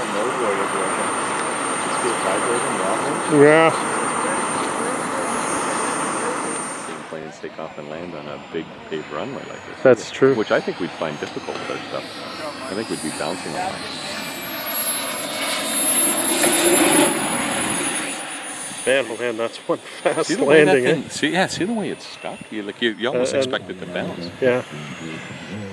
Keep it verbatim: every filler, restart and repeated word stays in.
Yeah. Planes take off and land on a big paved runway like this. That's true. Which I think we'd find difficult with our stuff. I think we'd be bouncing on it. Man, oh man, that's one fast see the way landing. that thing, eh? see, yeah, see the way it's stuck? You, like, you, you almost Uh, expect it to bounce. Yeah.